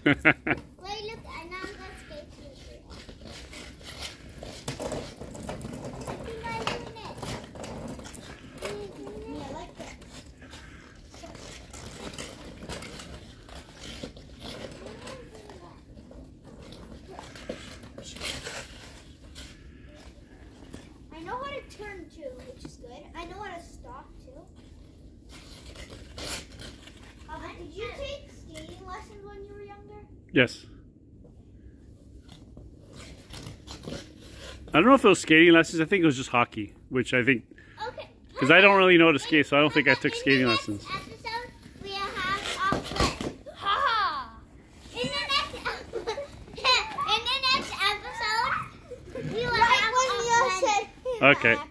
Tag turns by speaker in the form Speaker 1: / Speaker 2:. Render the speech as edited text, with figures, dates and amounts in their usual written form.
Speaker 1: Wait, look, and now I'm going to skate to you. I like that. I know how to turn too, which is good. I know how to stop too. Did you take skating lessons when you were younger?
Speaker 2: Yes. I don't know if it was skating lessons. I think it was just hockey, which I think, because I don't really know how to skate, so I don't think I took skating lessons.
Speaker 1: Episode, we have play. Ha! In the next episode, we will have
Speaker 2: Okay.